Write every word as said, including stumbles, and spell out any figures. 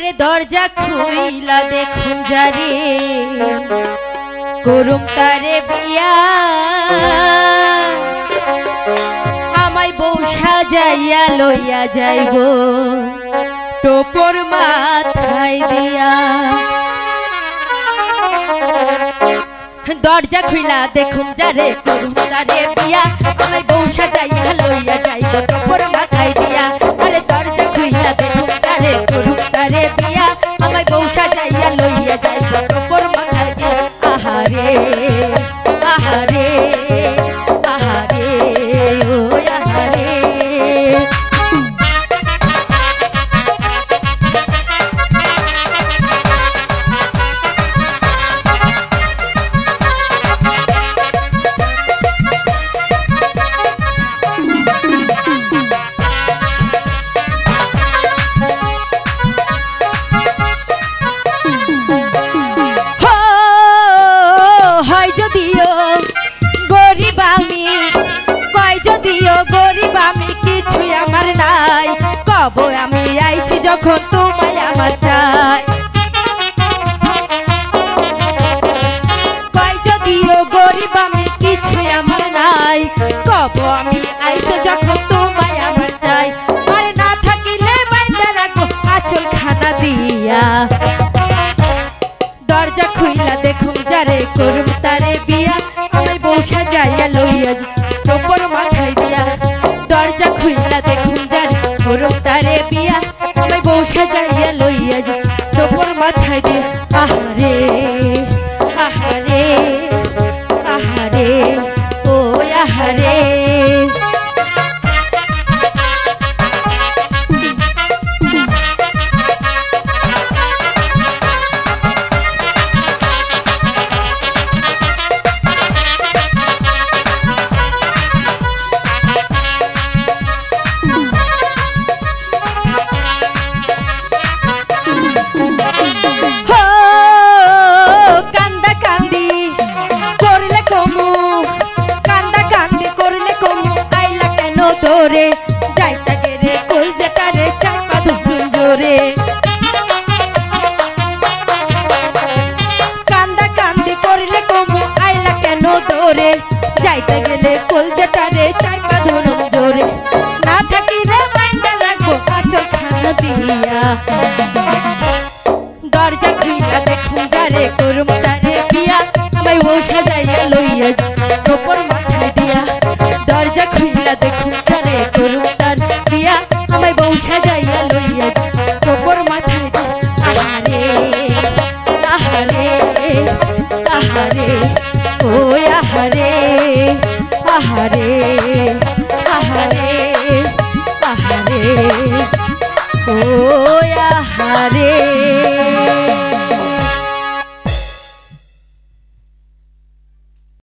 दरजा खुइला देखुन जारे করুম তারে বিয়া আমায় বউ সাজাইয়া লইয়া যাইব টোপর মাথায় দিয়া দরজা খুইলা দেখুন যারে করুম তারে বিয়া আমায় বউ সাজাইয়া লইয়া যাইব টোপর মাথায় দিয়া আরে দরজা খুইলা দেখুন যারে করুম তারে বিয়া আমায় বউ সাজাইয়া লইয়া যাইব টোপর মাথায় দিয়া আহারে আহারে আহারে ও আহারে কবো আমি আইছি যখন তোমায় আমার চাই কই যদিও গরিব আমি কিছু আমার নাই কবো আমি আইছি যখন তোমায় আমার চাই আর না থাকিলে বাইন্দা রাখো আঁচল খানা দিয়া দরজা খুইলা দেখুন যারে করুম তারে বিয়া আমি বউ সাজাইয়া লইয়া টোপর মাথায় দিয়া দরজা খুইলা দেখুন যারে করুম তারে বিয়া আমি বউ সাজাইয়া লইয়া যাই টোপর মাথায় দিয়ে আহারে আহারে আহারে ও আহারে তোরে যাইতা গেরে কোল যেটারে চাপা ধরুন জোরে কান্দা কান্দি করিলে কমু আইলা কেন দৌড়ে যাইতা গেলে কোল যেটারে চাপা ধরুন জোরে না থাকিলে বাইন্দা রাখবো আঁচল খানা দিয়া দরজা খুইলা দেখুন যারে করুম তারে বিয়া আমায় বউ সাজাইয়া লইয়া টোপর মাথায় দিয়া দরজা খুইলা দেখুন তারে করুম তার বিয়া আমায় বউ সাজাইয়া লইয়া টোপর মাথায় দিয়া আহারে আহারে আহারে ও আহারে আহারে